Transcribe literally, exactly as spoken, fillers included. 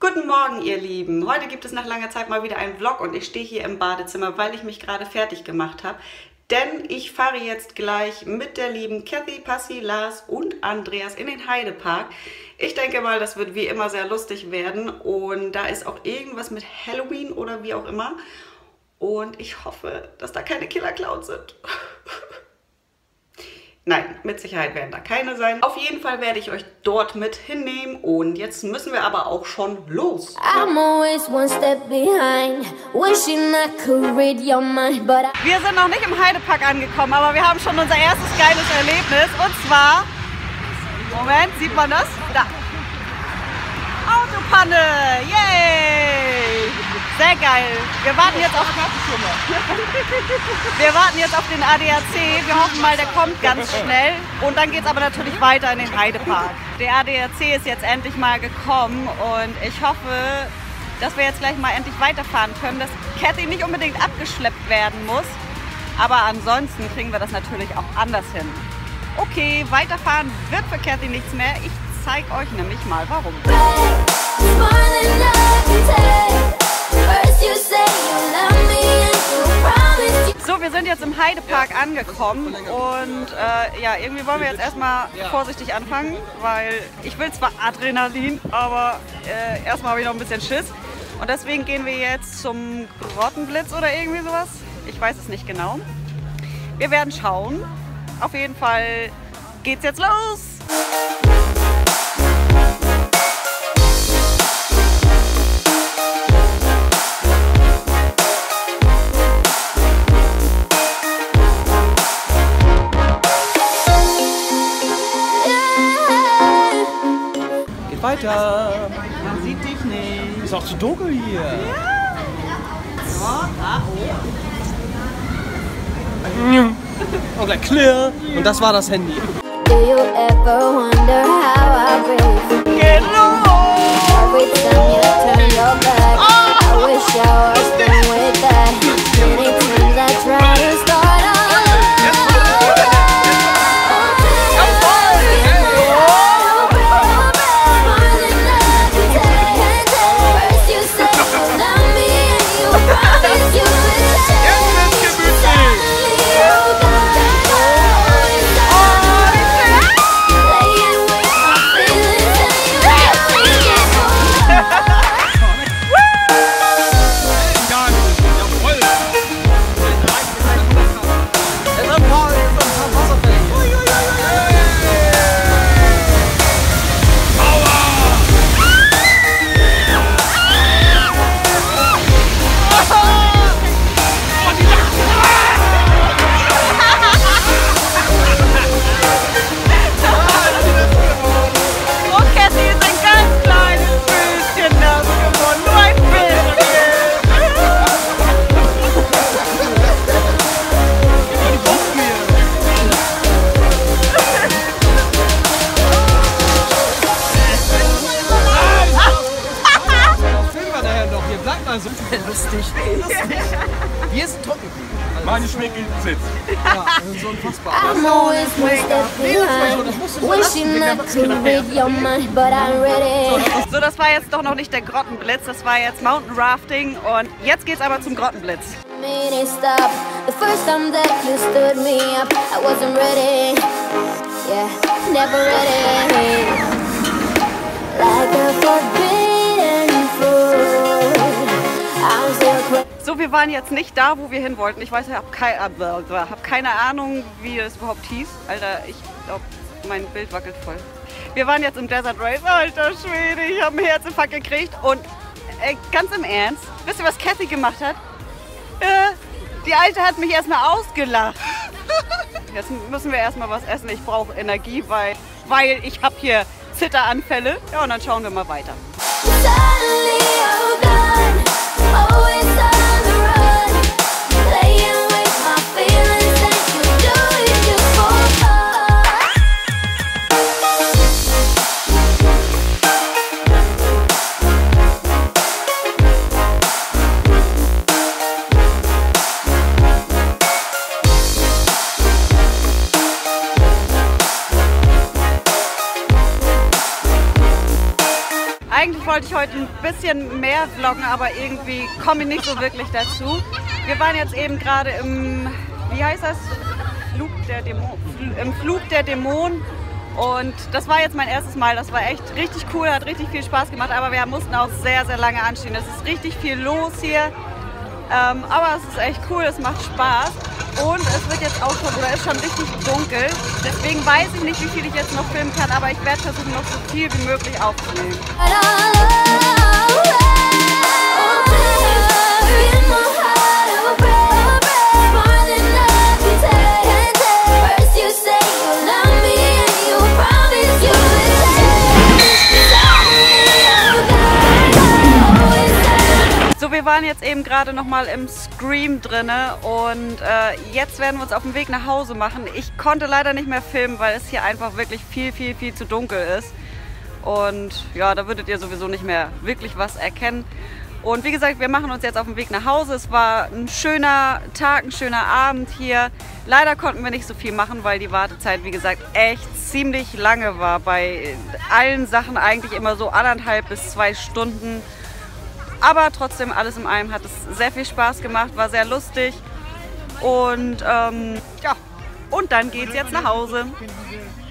Guten Morgen, ihr Lieben. Heute gibt es nach langer Zeit mal wieder einen Vlog und ich stehe hier im Badezimmer, weil ich mich gerade fertig gemacht habe. Denn ich fahre jetzt gleich mit der lieben Kathy, Passi, Lars und Andreas in den Heidepark. Ich denke mal, das wird wie immer sehr lustig werden und da ist auch irgendwas mit Halloween oder wie auch immer. Und ich hoffe, dass da keine Killer-Clowns sind. Nein, mit Sicherheit werden da keine sein. Auf jeden Fall werde ich euch dort mit hinnehmen und jetzt müssen wir aber auch schon los. I'm always one step behind, wishing I could read your mind, but I Wir sind noch nicht im Heidepark angekommen, aber wir haben schon unser erstes geiles Erlebnis und zwar, Moment, sieht man das? Da. Autopanne, yay! Sehr geil. Wir warten jetzt auf Wir warten jetzt auf den A D A C. Wir hoffen mal, der kommt ganz schnell. Und dann geht es aber natürlich weiter in den Heidepark. Der A D A C ist jetzt endlich mal gekommen und ich hoffe, dass wir jetzt gleich mal endlich weiterfahren können, dass Kathy nicht unbedingt abgeschleppt werden muss. Aber ansonsten kriegen wir das natürlich auch anders hin. Okay, weiterfahren wird für Kathy nichts mehr. Ich zeige euch nämlich mal, warum. So, wir sind jetzt im Heidepark angekommen und äh, ja, irgendwie wollen wir jetzt erstmal vorsichtig anfangen, weil ich will zwar Adrenalin, aber äh, erstmal habe ich noch ein bisschen Schiss. Und deswegen gehen wir jetzt zum Grottenblitz oder irgendwie sowas. Ich weiß es nicht genau. Wir werden schauen. Auf jeden Fall geht's jetzt los! Weiter. Man sieht dich nicht. Ist auch zu dunkel hier. Ja. So, da oben. Und gleich clear. Und das war das Handy. do you ever wonder how I breathe? Genau. Every time you turn your back, I wish I was done with that. Many times I try to start all over. First you said you love me and you promised you would change. Suddenly you got playing with my feelings and you really get home. So lustig. Hier ist ein Trockenblick. Meine Schminke sitzt. Ja, so unfassbar. I'm always one step behind, wishing I could read your mind, but I'm ready. So, das war jetzt doch noch nicht der Grottenblitz, das war jetzt Mountain Rafting und jetzt geht's aber zum Grottenblitz. Made it stop. The first time that you stood me up, I wasn't ready. Yeah, never ready. Like a forbidden fruit. I'm still crazy. So, wir waren jetzt nicht da, wo wir hin wollten. Ich weiß, ich habe kei hab keine Ahnung, wie das überhaupt hieß. Alter, ich glaube, mein Bild wackelt voll. Wir waren jetzt im Desert Race. Alter Schwede, ich habe einen Herzinfarkt gekriegt. Und äh, ganz im Ernst, wisst ihr, was Kathy gemacht hat? Äh, die Alte hat mich erstmal ausgelacht. Jetzt müssen wir erstmal was essen. Ich brauche Energie, weil, weil ich habe hier Zitteranfälle. Ja, und dann schauen wir mal weiter. Suddenly you're gone, always on the run, playing with my feelings and you do it just for fun. Eigentlich wollte ich heute ein bisschen mehr vloggen, aber irgendwie komme ich nicht so wirklich dazu. Wir waren jetzt eben gerade im, wie heißt das? Flug der Dämon, im Flug der Dämonen. Und das war jetzt mein erstes Mal. Das war echt richtig cool, hat richtig viel Spaß gemacht. Aber wir mussten auch sehr, sehr lange anstehen. Es ist richtig viel los hier. Ähm, aber es ist echt cool, es macht Spaß. Und es wird jetzt auch schon, oder ist schon richtig dunkel. Deswegen weiß ich nicht, wie viel ich jetzt noch filmen kann. Aber ich werde versuchen, noch so viel wie möglich aufzunehmen. So, wir waren jetzt eben gerade noch mal im Scream drinne und äh, jetzt werden wir uns auf den Weg nach Hause machen. Ich konnte leider nicht mehr filmen, weil es hier einfach wirklich viel, viel, viel zu dunkel ist. Und ja, da würdet ihr sowieso nicht mehr wirklich was erkennen. Und wie gesagt, wir machen uns jetzt auf den Weg nach Hause. Es war ein schöner Tag, ein schöner Abend hier. Leider konnten wir nicht so viel machen, weil die Wartezeit, wie gesagt, echt ziemlich lange war. Bei allen Sachen eigentlich immer so anderthalb bis zwei Stunden. Aber trotzdem, alles in allem hat es sehr viel Spaß gemacht, war sehr lustig. Und ähm, ja, und dann geht's jetzt nach Hause.